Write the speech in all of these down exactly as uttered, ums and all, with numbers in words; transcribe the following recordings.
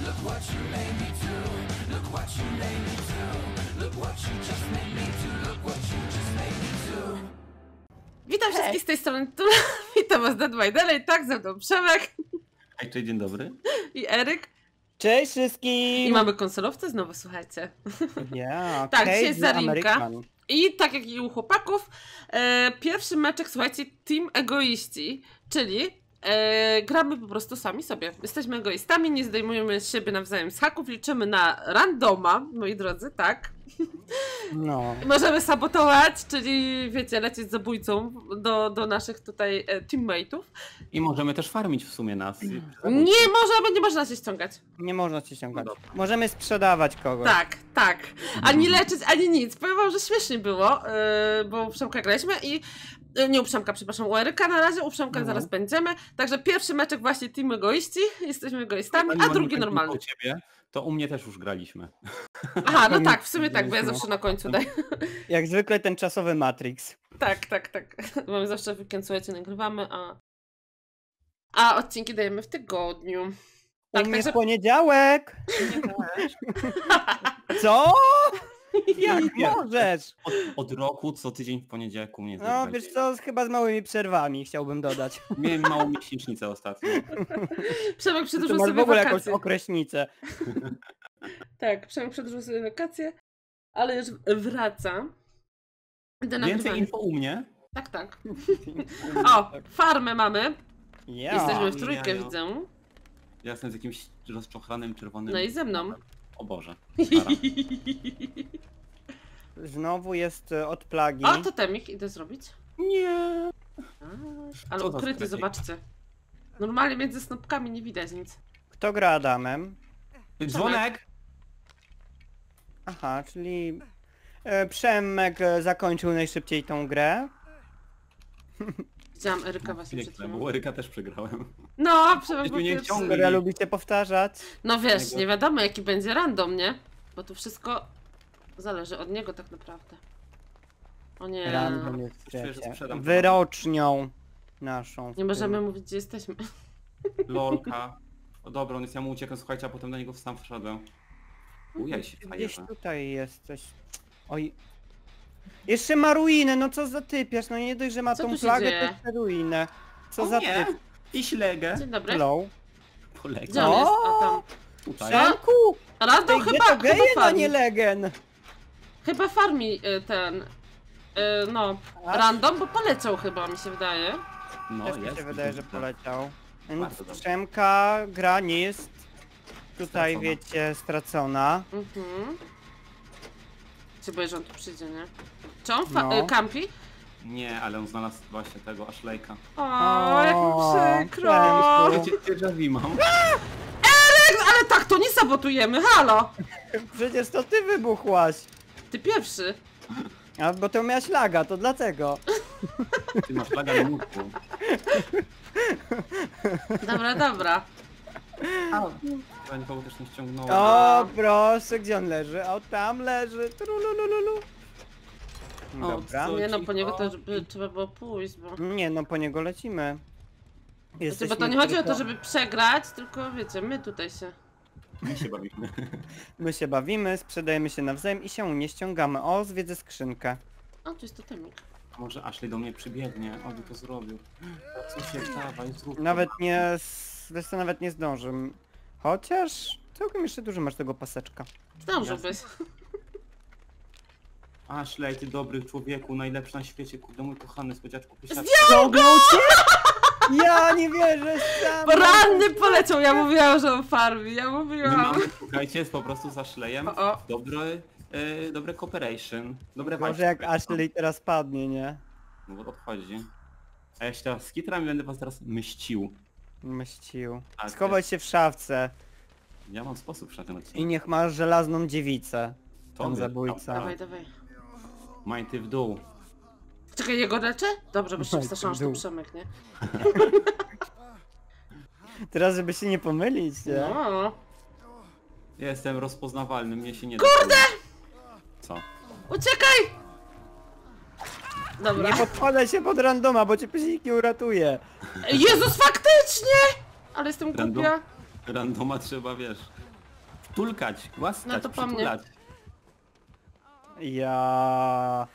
Witam Hej. wszystkich z tej strony Tula. Witam was Dead by Daylight, tak, ze mną Przemek. Hej, cześć, dzień dobry. I Eryk. Cześć wszystkim! I mamy konsolowce znowu, słuchajcie. Yeah, tak, dzisiaj jest Zarinka. I tak jak i u chłopaków, e, pierwszy meczek, słuchajcie, Team Egoiści, czyli e, gramy po prostu sami sobie. Jesteśmy egoistami, nie zdejmujemy z siebie nawzajem z haków, liczymy na randoma, moi drodzy, tak? No. Możemy sabotować, czyli wiecie, lecieć zabójcą do, do naszych tutaj e, teammate'ów. I możemy też farmić w sumie nas. Nie możemy, nie można się ściągać. Nie można się ściągać. No możemy sprzedawać kogoś. Tak, tak. Ani leczyć, ani nic. Powiem wam, że śmiesznie było, yy, bo u Przemka graliśmy i... Yy, nie u Przemka, przepraszam, u Eryka na razie, u Przemka no. zaraz będziemy. Także pierwszy meczek właśnie Team Egoiści, jesteśmy egoistami, a drugi normalny. U ciebie, to u mnie też już graliśmy. Aha, no tak, w sumie tak, bo ja zawsze na końcu daję. Jak zwykle ten czasowy Matrix. Tak, tak, tak. Mamy zawsze weekend, słuchajcie, nagrywamy, a... A odcinki dajemy w tygodniu. Tak, u mnie także... poniedziałek! Co? Jak możesz? Od, od roku co tydzień w poniedziałek u mnie. No wiesz co, chyba z małymi przerwami chciałbym dodać. Miałem małą miesięcznicę ostatnio. Przemek przedłużył sobie w ogóle wakacje. Jakąś okreśnicę. Tak, Przemek przedłużył sobie wakacje, ale już wraca. Więcej info u mnie? Tak, tak. O, farmę mamy. Ja. Jesteśmy w trójkę, ja, ja. widzę. Ja jestem z jakimś rozczochranym czerwonym. No i ze mną. O Boże. Znowu jest od plagi. O, totemik idę zrobić. Nie. A, ale co ukryty, zobaczcie. Normalnie między snopkami nie widać nic. Kto gra Adamem? Dzwonek! Aha, czyli e, Przemek zakończył najszybciej tą grę. Widziałam Eryka właśnie przed chwilą. Bo Eryka też przegrałem. No, Przemek był nie pierwszy. Które lubicie powtarzać? No wiesz, nie wiadomo jaki będzie random, nie? Bo tu wszystko zależy od niego tak naprawdę. O nie. Random jest w Czuję, że sprzedam wyrocznią naszą. Nie możemy mówić, gdzie jesteśmy. Lolka. O dobra, on jest, ja mu uciekam, słuchajcie, a potem do niego sam wszedłem. Ujaj się, Gdzieś fajerze. tutaj jest coś. Oj. Jeszcze ma ruinę, no co za typiarz, no nie dość, że ma Co tą tu się plagę, dzieje? to jeszcze ruinę. Co O za nie. typ? I ślegę. Dzień dobry. Hello? Polegę. Gdzie on jest? A tam. Tutaj. Przemku! Random Tej chyba, to chyba geje, a farmi. nie legen! Chyba farmi y, ten. Y, no. A? Random, bo poleciał chyba, mi się wydaje. No Też mi jest. się wydaje, że poleciał. Bardzo dobrze. Przemka gra nie jest tutaj, Stracona. wiecie, stracona. Mhm. Się boję, że on tu przyjdzie, nie? Czy on fa- No. y, campi? Nie, ale on znalazł właśnie tego Ashleyka. O, jak mi O, przykro. Przemku. Wiecie, drzwi mam. Ale tak, to nie sabotujemy, halo! Przecież to ty wybuchłaś! Ty pierwszy. A bo to miałaś laga, to dlatego. Ty masz laga na mózgu. Dobra, dobra. Ja nikogo też nie ściągnąłem. O, proszę, gdzie on leży? O, tam leży. Trulululu. O, Dobra. co? Nie no, po cicho. niego to żeby, trzeba było pójść, bo... Nie no, po niego lecimy. Znaczy, Jesteśmy bo to nie chodzi o tylko- to, żeby przegrać, tylko wiecie, my tutaj się... My się bawimy. My się bawimy, sprzedajemy się nawzajem i się nie ściągamy. O, zwiedzę skrzynkę. O, tu jest totemik. A może Ashley do mnie przybiegnie? On by to zrobił. Co się dawaj, zrób to. Nawet nie... Wiesz co, nawet nie zdążę. Chociaż... Całkiem jeszcze dużo masz tego paseczka. Zdążyłbyś. Ashley, ty dobry człowieku, najlepszy na świecie, kurde mój kochany słodziaczku pysiaczku. Ciągnął cię? Ja nie wierzę sam. Ranny poleciał, ja mówiłam, że on farmi, ja My mówiłam. mamy, słuchajcie, jest po prostu z Ashleyem O, o. dobre, e, dobre cooperation, dobre Może vibes. jak Ashley teraz padnie, nie? No bo odchodzi. A ja się teraz z kitrami będę was teraz mścił. Mścił. Tak, Schowaj się w szafce Ja mam sposób na ten i odcinek. niech masz żelazną dziewicę. To Tam wiesz, zabójca. tam, Dawaj, dawaj. Mań ty w dół. Czekaj, jego leczę? Dobrze, bo się Daj, wstraszyłam, że to dół. Przemek, nie? Teraz żeby się nie pomylić, nie? No. Ja jestem rozpoznawalny, mnie się nie Kurde! da. Co? Uciekaj! Dobra. Nie podkładaj się pod randoma, bo cię później nikt nie uratuje. Jezus, faktycznie! Ale jestem Random? głupia. Randoma trzeba, wiesz. tulkać, głaskać, No to po mnie. przytulać. Ja.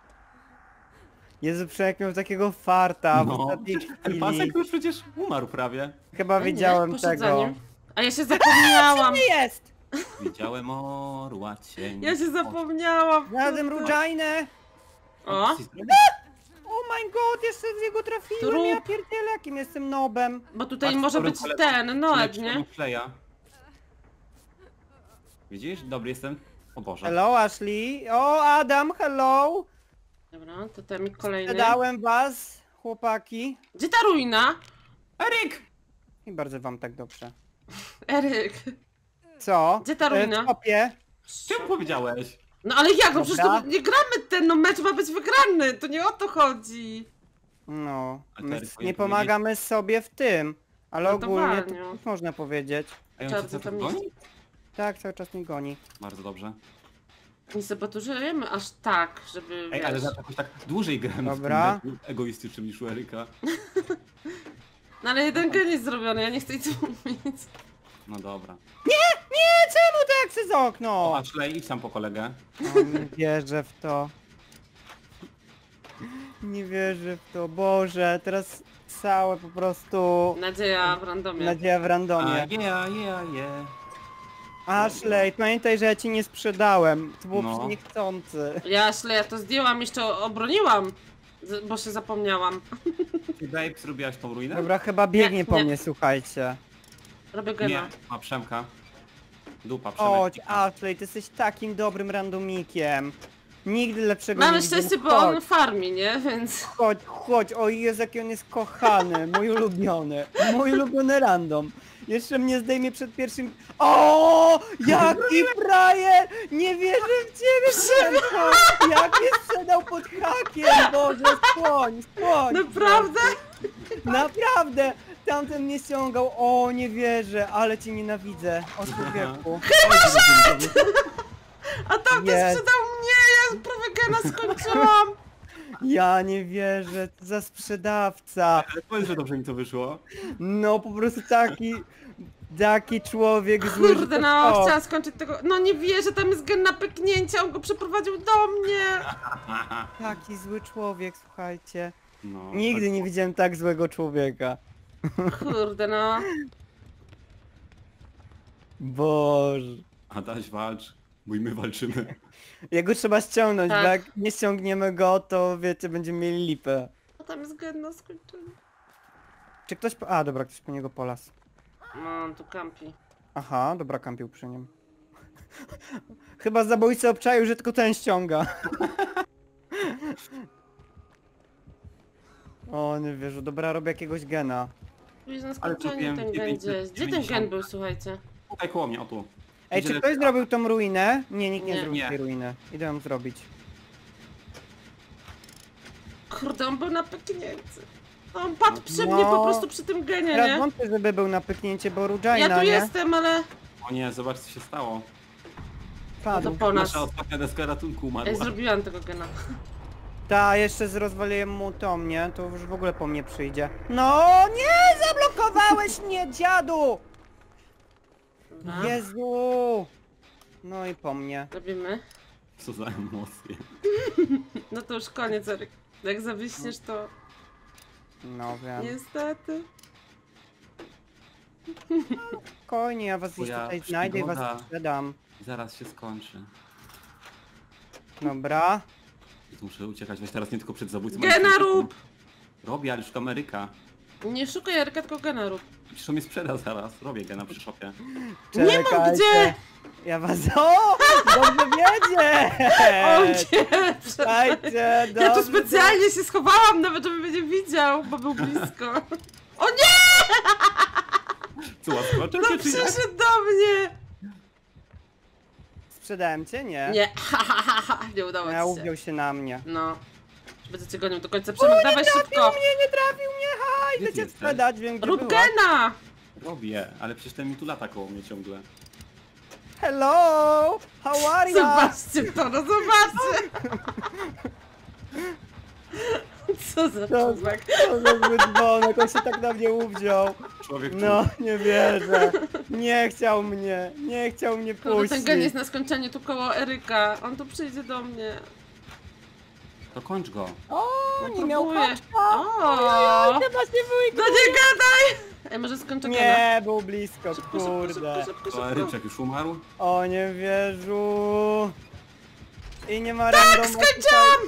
Jezu, Przemek miał takiego farta w No, ostatniej ten chwili. pasek już przecież umarł prawie. Chyba Nie, wiedziałem poszedł za tego. nim. A ja się zapomniałam. Nie jest! Widziałem orła cień. Ja się zapomniałam. Znalazłem kurde. Rujainę! O, Oh my god, jeszcze z niego trafiłem, Trup. ja pierdzielę, jakim jestem nobem. bo tutaj Patrz, może dobrym być kolegą. ten, Noed, nie? Fleja. Widzisz? Dobry jestem. O Boże. Hello, Ashley. O, Adam, hello. Dobra, to ten kolejny. Sprzedałem was, chłopaki. Gdzie ta ruina? Eryk! I bardzo wam tak dobrze. Eryk. Co? Gdzie ta E, ruina? W kopie. Czemu powiedziałeś? No ale jak? No przecież Dobra. to nie gramy ten, no mecz ma być wygrany, to nie o to chodzi. No, A my Terry s- powinien nie pomagamy sobie w tym. Ale No to ogólnie walnią. to też można powiedzieć. A on Trzeba cię by co tam goni? iść. Tak, cały czas mnie goni. Bardzo dobrze. Nie zobaczymy aż tak, żeby Ej, ale wiesz... za jakoś tak dłużej grałem Dobra. w tym meczu egoistycznym niż u Eryka. No ale jeden gen jest zrobiony, ja nie chcę nic mówić. No dobra. Nie, nie, czemu tak przez okno? O, Ashley, idź tam po kolegę. O, nie wierzę w to. Nie wierzę w to, Boże, teraz całe po prostu Nadzieja w randomie. nadzieja w A, randomie. yeah, yeah, yeah. Ashley, pamiętaj, że ja ci nie sprzedałem. To było No. niechcący. Ja szle, ja to zdjęłam, jeszcze obroniłam, z- bo się zapomniałam. Ty, babe, zrobiłaś tą ruinę? Dobra, chyba biegnie Nie, po nie. mnie, słuchajcie. Robię Nie, gena. ma Przemka. Dupa, Przemek. Chodź, Ashley, ty jesteś takim dobrym randomikiem. Nigdy lepszego Mamy nie widziałem. szczęście, bo Chodź, on farmi, nie? Więc... chodź, chodź, o Jezu, jaki on jest kochany, mój ulubiony, mój ulubiony random. Jeszcze mnie zdejmie przed pierwszym... O, jaki frajer! Nie wierzę w ciebie, Przemko! Jak mnie sprzedał pod hakiem, Boże, skłoń, skłoń! Naprawdę? Naprawdę! Tamten mnie ściągał, o nie wierzę, ale cię nienawidzę. O człowieku. A tamten Jest. sprzedał mnie, ja prawie gena skończyłam. Ja nie wierzę, co za sprzedawca. Ale powiedz, że dobrze mi to wyszło. No po prostu taki, taki człowiek zły, że Kurde, to no, szok. chciałam skończyć tego... No nie wierzę, tam jest gen na pyknięcie, on go przeprowadził do mnie. Taki zły człowiek, słuchajcie. No, Nigdy nie widziałem tak złego człowieka. Kurde, no. Boże. Adaś, walcz, bo i my walczymy. Jego trzeba ściągnąć, Tak. bo jak nie ściągniemy go, to wiecie, będziemy mieli lipę. A tam jest gen na skończeniu. Czy ktoś po... A, dobra, ktoś po niego polas. No, on tu kampi. Aha, dobra, kampił przy nim. Chyba zabójca obczaił, że tylko ten ściąga. O, nie wierzę, dobra, robię jakiegoś gena. Tu jest na Ale skończeniu kupiłem ten gen dziewięćset gdzieś. Gdzie ten dziewięćdziesiąt. gen był, słuchajcie? Tutaj koło mnie, o tu. Ej, Idzie czy ktoś lepiej. zrobił tą ruinę? Nie, nikt nie, Nie. zrobił Nie. tej ruiny. Idę ją zrobić. Kurde, on był na pyknięciu. On padł przy No. mnie po prostu przy tym genie, Teraz nie? wątpię, żeby był na pyknięcie, bo Rujaina, Ja tu nie? jestem, ale... O nie, zobacz co się stało. To Padł. po nas. Nasza ostatnia deska ratunku Ej, umarła. zrobiłam tego gena. Ta, jeszcze z rozwaliłem mu to mnie, to już w ogóle po mnie przyjdzie. No nie, zablokowałeś mnie, dziadu! Dobra. Jezu! No i po mnie. Robimy. Co za emocje. No to już koniec, Eryk. Jak zawiśniesz, to No wiem. niestety. Spokojnie, ja was gdzieś Twoja tutaj znajdę i przygoda. was sprzedam. Zaraz się skończy. Dobra. Muszę uciekać, weź teraz nie tylko przed zabójcą. Gena ale przed- rób! Robię, ale szukam Eryka. Nie szukaj Eryka, tylko gena rób. Przecież on mnie sprzeda zaraz. Robię gena przy szopie. Nie mam Czekajcie. gdzie! Ja was... O! Dobrze wiedzie! O nie! Czekajcie, Ja tu dobrze, specjalnie się schowałam, nawet żeby mnie nie widział, bo był blisko. O nie! Co, łaskoczę No cię, czy nie? przyszedł do mnie! Sprzedałem cię? Nie. Nie, ha, ha, ha, ha. Nie udało Ja ci się. uwziął się na mnie. No. Będę cię gonił do końca. Przemek, dawaj szybko! Trafił mnie, nie trafił mnie, ha! Gdzie Idę ty cię jesteś? sprzedać, wiem gdzie Rób byłaś. gena! Robię, ale przecież ten mi tu lata koło mnie ciągle. Hello! How are you? Zobaczcie to, no zobaczcie! Co za To, człowiek. to za zły dzwonek, on się tak na mnie uwziął. Człowiek No, nie wierzę. Nie chciał mnie, nie chciał mnie Kurde, ten puścić. gen jest na skończenie tu koło Eryka. On tu przyjdzie do mnie. To kończ go. O, No, nie miał próbuję. kaczka. O, Chyba się wyjdzie. no nie gadaj! Ej, może skończę gena. Nie, był blisko, Szybko, szybko, kurde. szybko, szybko, To szybko. Ryczek już umarł? O, nie wierzu. I nie ma Tak, randoma skończyłam!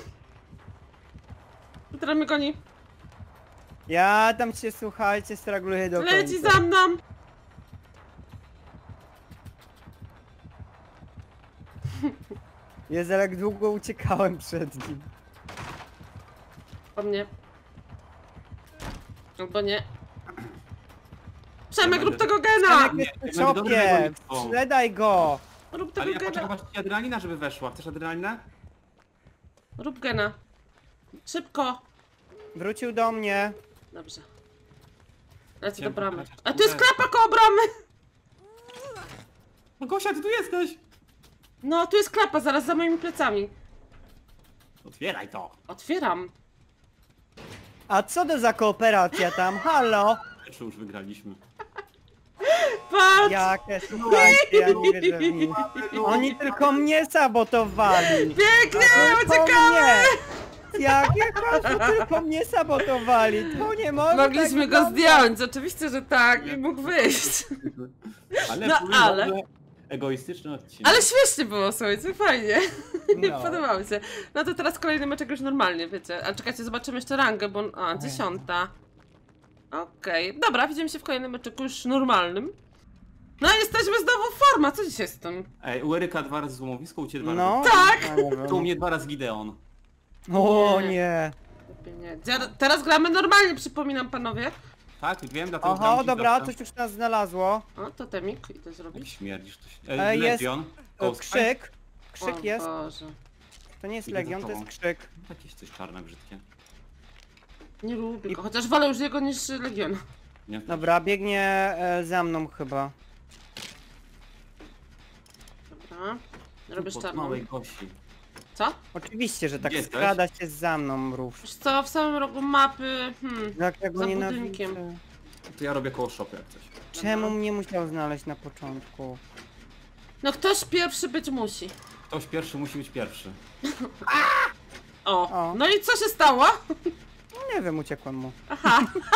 Teraz mnie goni. Ja tam się, słuchajcie, stragluję do końca. Leci za mną! Jezu, jak długo uciekałem przed nim. Po mnie. Albo nie. Przemek, Ja rób będę- tego gena! Przemek jest nie, przy będę dobrym szopie. wojownikiem. Sprzedaj go. Rób Ale tego ja poczekam, gena. aż ci adrenalina, żeby weszła. Chcesz adrenalinę? Rób gena. Szybko. Wrócił do mnie. Dobrze. Lecę do Chciałem bramy. pokazać, A tu jest jak klapa koło bramy! No Gosia, ty tu jesteś! No, tu jest klapa, zaraz za moimi plecami. Otwieraj to! Otwieram. A co to za kooperacja tam? Halo? Czy już wygraliśmy? Patrz! Jakie, słuchajcie, ja nie wierzę w nich. Oni tylko mnie sabotowali. Pięknie, Tylko uciekamy! mnie. Jakie kości tylko mnie sabotowali. To nie może Mogliśmy tak go wyglądać. zdjąć, oczywiście, że tak, i mógł wyjść. Ale No, powiem ale- wam, że egoistyczny odcinek. Ale śmiesznie było, słuchajcie, fajnie. No. Podobało mi się. No to teraz kolejny meczek już normalnie, wiecie. A czekajcie, zobaczymy jeszcze rangę, bo... A, dziesiąta. Okej, dobra, widzimy się w kolejnym meczeku już normalnym. No i jesteśmy znowu w forma, co dzisiaj z tym? Ej, u Eryka dwa razy złomowisko, u ciebie dwa No. razy. Tak. Ja nie wiem. Tu u mnie dwa razy Gideon. O Nie. nie. Lepiej nie. Dzia- Teraz gramy normalnie, przypominam panowie. Tak, wiem, dlatego Oho, dam ci dobra, zawsze. coś już nas znalazło. O, totemik, idę Jak zrobić. śmierdzisz to się... E, Ej, jest- Legion. O, Ghost krzyk. Krzyk O jest. Boże. To nie jest Idę za Legion, to tobą. jest krzyk. Jakieś coś czarne, brzydkie. Nie lubię go, chociaż wolę już jego niż Legiona. Nie? Dobra, biegnie e, za mną chyba. Dobra. Robisz Pod czarną. małej Gosi. Co? Oczywiście, że tak Gdzie jesteś? skrada się za mną mrów. Wiesz co, w samym rogu mapy, hmm. Jak ja go Za nienawidzę. budynkiem. To ja robię koło shopy jak coś. Czemu mnie musiał znaleźć na początku? No ktoś pierwszy być musi. Ktoś pierwszy musi być pierwszy. O, O. no i co się stało? Nie wiem, uciekłem mu. Aha.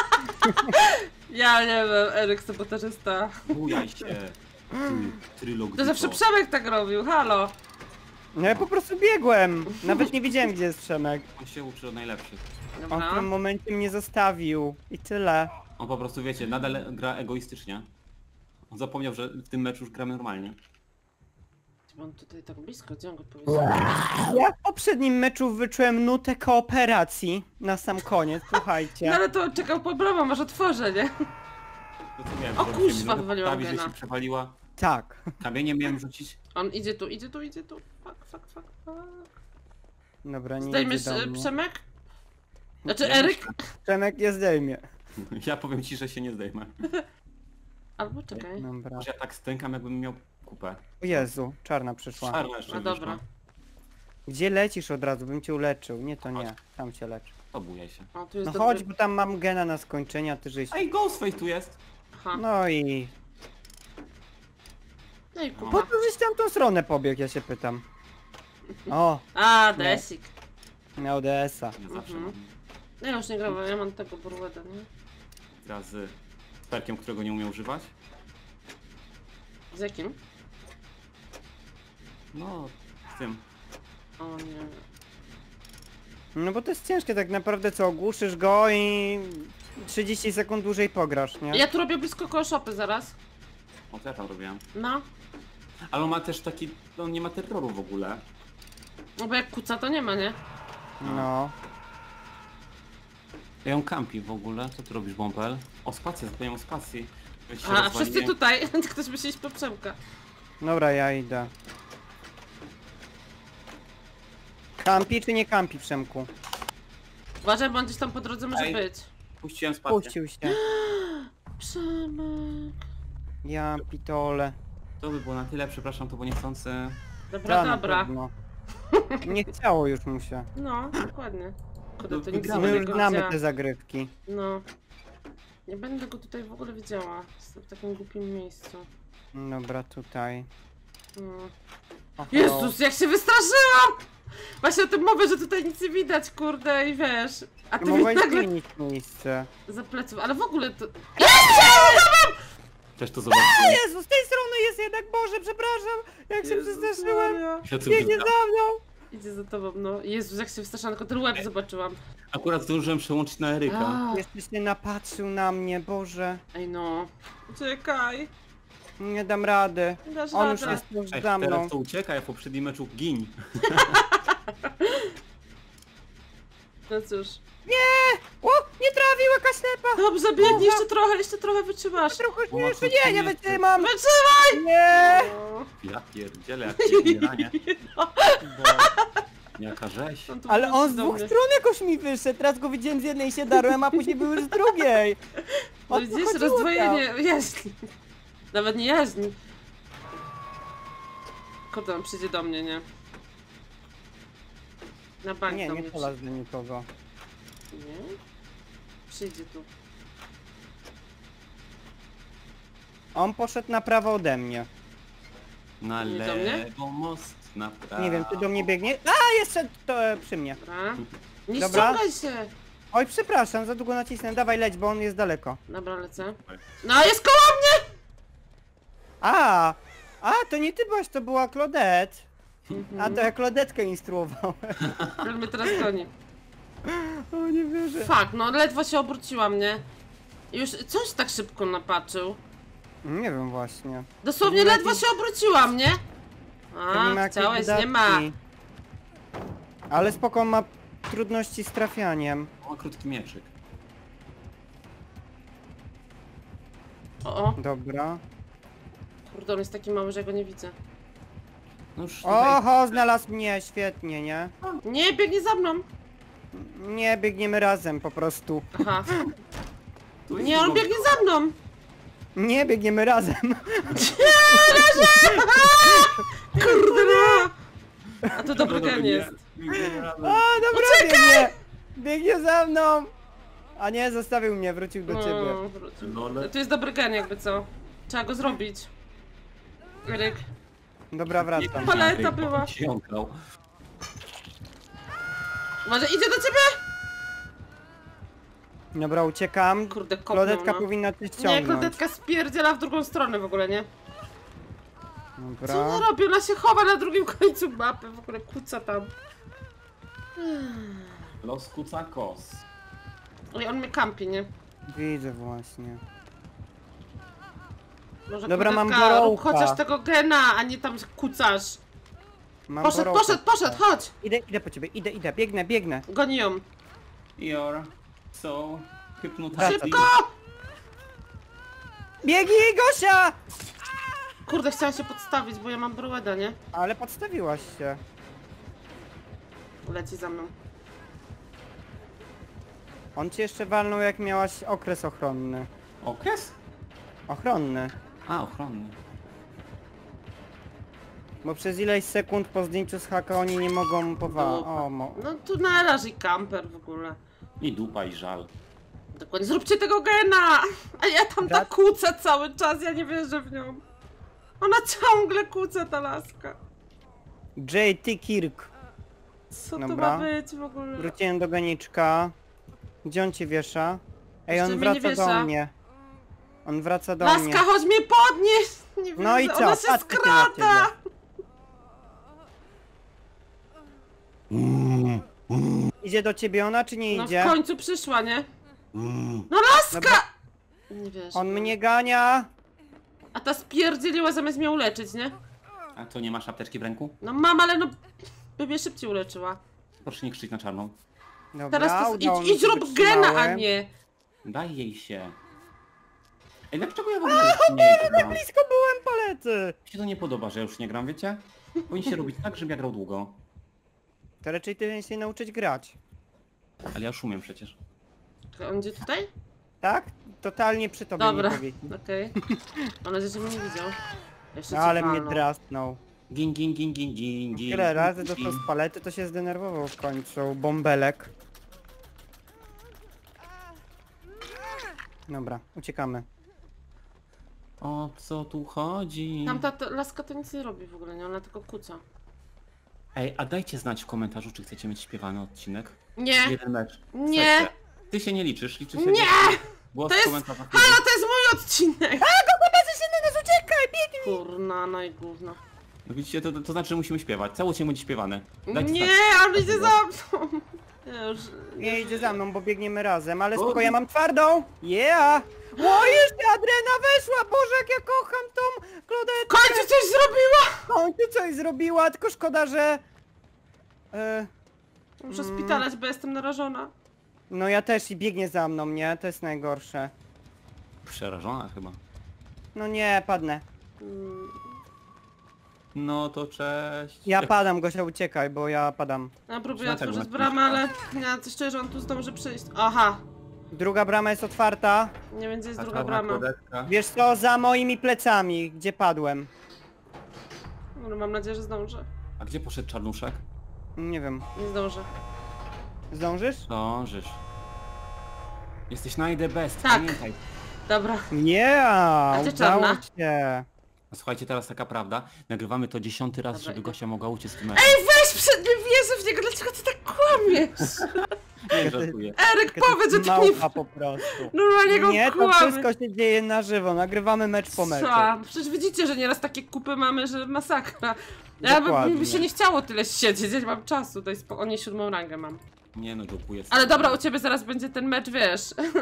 Ja nie wiem, Eryk sabotażysta. Bujaj się. Trylog. To zawsze Przemek tak robił, halo. No ja po prostu biegłem. Nawet nie wiedziałem, gdzie jest Przemek. On się uczy od najlepszych. On w Dobra. tym momencie mnie zostawił. I tyle. On po prostu, wiecie, nadal gra egoistycznie. On zapomniał, że w tym meczu już gramy normalnie. On tutaj tak blisko, gdzie on go powiedział? Ja w poprzednim meczu wyczułem nutę kooperacji. Na sam koniec, No słuchajcie. ale to czekał po brama, masz otworzę, nie? To co miałem O zrobić? kuźwa, Minutę wywaliłam poprawić, że gena. się przewaliła. Tak. Kamieniem miałem rzucić. On idzie tu, idzie tu, idzie tu. Fuck, fuck, fuck, fuck. Dobra, nie Zdejmiesz idzie do e, mnie. Przemek? Znaczy Ja Eryk? Przemek je zdejmie. Ja powiem ci, że się nie zdejmę. Albo czekaj. Dobra. Może ja tak stękam, jakbym miał kupę. O Jezu, czarna przyszła. Czarna jeszcze No dobra. wyszła. Gdzie lecisz od razu? Bym cię uleczył. Nie, to nie. Tam cię lecz. To bujaj się. O, tu jest No dobry... chodź, bo tam mam gena na skończenie, a ty żyjesz. Ej, Ghostface tu jest! Aha. No i... No i Po kuba. co żeś tam tą stronę pobiegł, ja się pytam. O, A, desik. miał D S a. Ja zawsze Mhm. mam. No ja już nie grałem, ja mam tego burweda, nie? Gra z perkiem, którego nie umiem używać. Z jakim? No, z tym. O nie. No bo to jest ciężkie tak naprawdę, co ogłuszysz go i trzydzieści sekund dłużej pograsz, nie? Ja tu robię blisko koło szopy zaraz. O, to ja tam robiłem. No. Ale on ma też taki... On nie ma terroru w ogóle. No bo jak kuca to nie ma, nie? No. Ej, on kampi w ogóle. Co ty robisz, Bąpel? O, spacja, zapomniałem o spacji. Ja ci się A, rozwaliłem. wszyscy tutaj. Ktoś musi iść po Przemka. Dobra, ja idę. Kampi czy nie kampi, Przemku? Uważaj, bo on gdzieś tam po drodze może Ej. być. Puściłem spację. Puścił się. Przemek. Ja pitole. To by było na tyle, przepraszam, to było niechcący. Dobra, Ta, na dobra. pewno. Nie chciało już mu się. No, dokładnie. Kurde, to My nic My już innego znamy widziała. te zagrywki. No. Nie będę go tutaj w ogóle widziała. Jestem w takim głupim miejscu. Dobra, tutaj. Mm. Oho. Jezus, jak się wystraszyłam! Właśnie o tym mówię, że tutaj nic nie widać, kurde, i wiesz. A ty mi Mogłeś nagle zmienić miejsce. za pleców, ale w ogóle to... Też to zobaczyłem. Jezu, z tej strony jest jednak, Boże, przepraszam! Jak się Jezus przestraszyłem! Maria. Ja tu Biegnie widzę. za mną! Idzie za tobą, no. Jezus, jak się wystraszyłam, tylko ten łeb zobaczyłam. Akurat zdążyłem przełączyć na Eryka. A, Jeszcze się napatrzył na mnie, Boże. ej no. Czekaj. Nie dam rady. Dasz On już radę. jest już Ej, za mną. teraz to ucieka, ja w poprzednim meczu gin. No cóż. Nie! O! Nie trafił, jaka ślepa! Dobrze, biegnij, jeszcze trochę, jeszcze trochę wytrzymasz. Trochę O, ma jeszcze krótkie nie, nie miejsce. wytrzymam! Wytrzymaj! Nie! O, Ja pierdzielę, jak pierdolenie. Jaka rzeź. on tu Ale on z wróci do dwóch mnie. stron jakoś mi wyszedł. Teraz go widziałem z jednej i się darłem, a później był już z drugiej. No O co widzisz, chodziło rozdwojenie jaźni. Nawet nie jaźni. Kurde, on przyjdzie do mnie, nie? Na tam? bank Nie, do nie mnie polaz do nikogo. przyjdzie. Nie? Przyjdzie tu. On poszedł na prawo ode mnie. Na Nie do mnie? lewo most, na prawo. Nie wiem, ty do mnie biegnie? A, jeszcze to e, przy mnie. Dobra. Nie Dobra. ściągaj się! Oj, przepraszam, za długo nacisnę. Dawaj, leć, bo on jest daleko. Dobra, lecę. No, jest koło mnie! A, a, to nie ty byłaś, to była Claudette. Mhm. A to ja Claudetkę instruowałem. On mnie teraz goni. O, nie wierzę. Fuck, no ledwo się obróciłam, nie? I już coś tak szybko napatrzył. Nie wiem właśnie. Dosłownie Pewnie ledwo jakieś- się obróciłam, nie? Pewnie ma A, jakieś chciałeś, nie ma. dodatki. Ale spoko, on ma trudności z trafianiem. O, krótki mieczyk. O, o, Dobra. kurde, on jest taki mały, że ja go nie widzę. No już tutaj... Oho, znalazł mnie, świetnie, nie? Nie, biegnie za mną. Nie, biegniemy razem po prostu. Aha. tu jest Nie, on dużo- biegnie za mną. Nie, biegniemy razem. Kurde, no. A to dobry Dobra, gen nie- jest. nie- nie razem. A, dobra, biegnie! Biegnie za mną! A nie, zostawił mnie, wrócił do ciebie. No, wrócił. Lole. To jest dobry gen jakby co. Trzeba go zrobić. Eryk. Dobra, wracam. Paleta Eryk, była. się jąkał. Może idzie do ciebie? Dobra, uciekam. Kurde, kopnął, Klodetka no. powinna cię Nie, ściągnąć. klodetka spierdziela w drugą stronę w ogóle, nie? Co Dobra. ona robi? Ona się chowa na drugim końcu mapy, w ogóle kuca tam. Los Kucakos. Oj, on mnie kampi, nie? Widzę właśnie. Może Dobra, mam klodetka, rób borołka. chociaż tego gena, a nie tam kucasz. Mam Poszedł, borołka. poszedł, poszedł, chodź! Idę, idę po ciebie, idę, idę, biegnę, biegnę. Goni ją. You're so hypnotizing. Szybko! Biegnij, Gosia! Kurde, chciałam się podstawić, bo ja mam brołeda, nie? Ale podstawiłaś się. Leci za mną. On cię jeszcze walnął, jak miałaś okres ochronny. Okres? Ochronny. A, ochronny. Bo przez ileś sekund po zdjęciu z haka oni nie mogą powa... Dupa. O, mo... No tu naraż i kamper w ogóle. I dupa, i żal. Dokładnie, zróbcie tego gena! A ja tam Brat- tak kłócę cały czas, ja nie wierzę w nią. Ona ciągle kłóca, ta laska. J T Kirk. Co to Dobra. ma być w ogóle? Wróciłem do Goniczka. Gdzie on cię wiesza? Ej, Jeszcze on mnie nie wraca do wiesza. mnie. On wraca do Laska, mnie. chodź mnie podnieś! Nie No i wierzę, co? Ona się Patrzcie na skrada! Idzie do ciebie ona, czy nie No idzie? w końcu przyszła, nie? No laska! Dobra. Nie wiesz. On mnie gania. A ta spierdzieliła zamiast mnie uleczyć, nie? A to nie masz apteczki w ręku? No mam, ale no... By mnie szybciej uleczyła. Proszę nie krzycz na czarną. Dobra, Teraz to... udało idź, mi idź się, rób gena, a wytrzymałem. nie... Daj jej się. Ej, dlaczego ja w ogóle już nie gram? Blisko byłem palety. Mi się to nie podoba, że ja już nie gram, wiecie? Powinniście robić tak, żebym ja grał długo. To raczej ty się nauczyć grać. Ale ja już umiem przecież. On idzie tutaj? Tak? Totalnie przy tobie Dobra, nie powiedzieć. okej. Mam nadzieję, że mnie nie widział. Jeszcze cię Ale mnie walnął. drasnął. Gin, gin, gin, gin, gin, gin. Tyle razy gin, dostał gin. z palety, to się zdenerwował w końcu. Bąbelek. Dobra, uciekamy. O co tu chodzi? Tamta to, laska to nic nie robi w ogóle, nie? Ona tylko kuca. Ej, a dajcie znać w komentarzu, czy chcecie mieć śpiewany odcinek. Nie! Jeden mecz. Nie! Chcecie. Ty się nie liczysz, liczy się Nie! głos To w jest- komentarzach. Halo, to jest mój odcinek! się na nas uciekaj, biegnij! Kurna, no i gówno. No widzicie, to, to znaczy, że musimy śpiewać. Cały odcinek będzie śpiewany. Dajcie Nie, znać. on idzie za mną! Ja już... Nie idzie za mną, bo biegniemy razem, ale spoko, ja mam twardą! Yeah! O, jeszcze Adrena weszła! Boże, jak ja kocham tą W Klodetkę! końcu coś zrobiła! W końcu coś zrobiła, tylko szkoda, że... E, Muszę Mm. spitalać, bo jestem narażona. no ja też i biegnie za mną, nie? To jest najgorsze. Przerażona chyba. No nie, padnę. Mm, No to cześć. Ja padam, Gosia, uciekaj, bo ja padam. Ja próbuję Dlaczego otworzyć na bramę, ale ja coś czuję, że on tu zdąży przyjść. Aha! Druga brama jest otwarta. Nie wiem, gdzie jest Ta druga czarna brama. Klodetka. Wiesz co, za moimi plecami, gdzie padłem. No, mam nadzieję, że zdążę. A gdzie poszedł czarnuszek? Nie wiem. Nie zdążę. Zdążysz? Dążysz. Jesteś naj the best, Tak. pamiętaj. Dobra. Nie, gdzie udało czarna? się. A słuchajcie, teraz taka prawda. Nagrywamy to dziesiąty raz, Dobra, żeby idę. Gosia mogła uciec z tym meczem. Ej, weź przed nie wierzę w niego, dlaczego ty tak kłamiesz? Nie żartuję. Eryk, Taka powiedz, że ty nie... małpa po prostu. Normalnie go Nie, to kłamy. wszystko się dzieje na żywo, nagrywamy mecz po meczu. Co? Przecież widzicie, że nieraz takie kupy mamy, że masakra. Ja by, Dokładnie. mi się nie chciało tyle siedzieć, ja nie mam czasu, to jest spokojnie siódmą rangę mam. Nie no, dziękuję. Ale dobra, u ciebie zaraz będzie ten mecz, wiesz.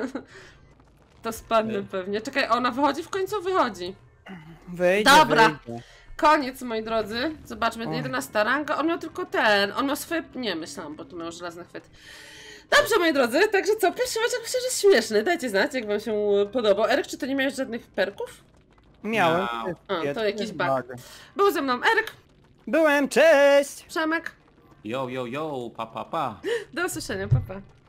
To spadnę Ej. pewnie. Czekaj, ona wychodzi? W końcu wychodzi. Wyjdzie, Dobra. wyjdzie. Koniec, moi drodzy. Zobaczmy, O. jedenasta ranga. On miał tylko ten, on miał swoje... Nie, myślałam, bo tu miał żelazny chwyt. Dobrze, moi drodzy, także co? Pierwszy mecz myślę, że śmieszny. Dajcie znać, jak wam się podobał. Eryk, czy ty nie miałeś żadnych perków? Miałem. Miał. wszystkie, A, to jakiś jest bug. bug. Był ze mną Eryk, Byłem, cześć! Przemek. Yo, yo, yo, pa, pa, pa. Do usłyszenia, pa pa.